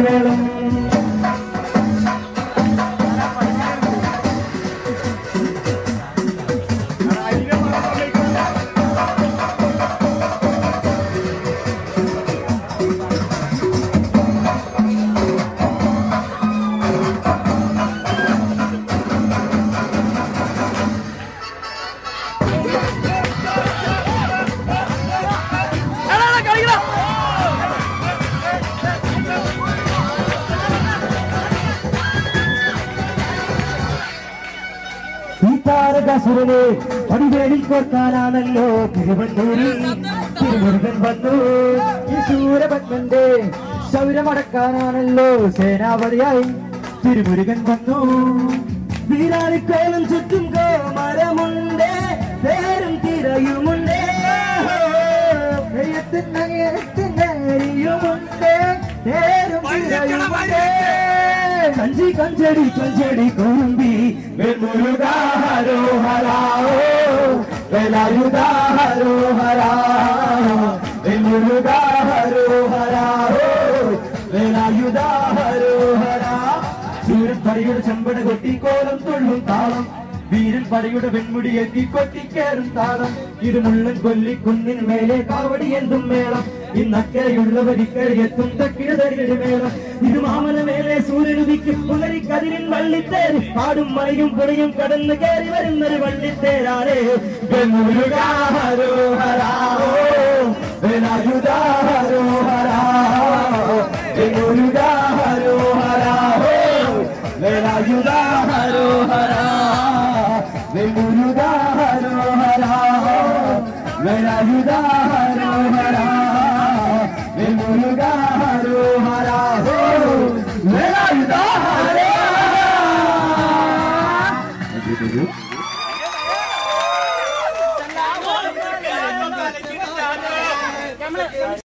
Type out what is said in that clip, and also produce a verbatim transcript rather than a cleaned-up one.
താരകാസുരനെ പടിവേലിൽ കോർക്കാനാണല്ലോ തിരുവന്തൂരിൽ തിരുമുരുകൻ വന്നു. ഈ സൂരപത്മന്റെ ശൗര്യമടക്കാനാണല്ലോ സേനാപതിയായി തിരുമുരുകൻ വന്നു. വീരാളിക്കോലം ചുറ്റും കോമരമുണ്ട്, പേരും തിരയുമുണ്ട്, ുമുണ്ട് പേരും തിരയുമുണ്ട്. കഞ്ചി കഞ്ചടി കഞ്ചടി കുറുമ്പി വെമുരുകാരോ ഹരാോ വെലായുധാരോ ഹരാ വെമുരുകാരോ ഹരാോ വെലായുധാരോ ഹരാ. സൂര്യൻ പടയുടെ ചെമ്പട കൊട്ടി കോലം തുള്ളും താളം, വീരൻ പടയുടെ വെൺമുടിയെത്തി കൊട്ടിക്കേറും താളം. ഇത് മുള്ളൻ കൊല്ലിക്കുന്നിന് മേലെ കാവടി എന്തും മേളം, ഇന്നക്കരയുള്ളവർ ഇക്കരയെത്തും തക്കിടതരിയുടെ മേളം. ഇത് മാമല മേലെ സൂര്യനുദിക്കും പുലരിക്കതിരിൻ വള്ളിത്തേര്, പാടും മഴയും പുഴയും കടന്നു കയറി വരുന്നൊരു വള്ളിത്തേരാണ്. വെമുരുകാരോ ഹരാോ വെലായുധാരോ ഹരാോ വെമുരുകാരോ ഹരാോ വെലായുധാരോ ഹരാ വെമുരുകാരോ ഹരാോ വെലായുധാരോ ഹരാ വെമുരുകാരോ ഹരാോ വെലായുധാരോ.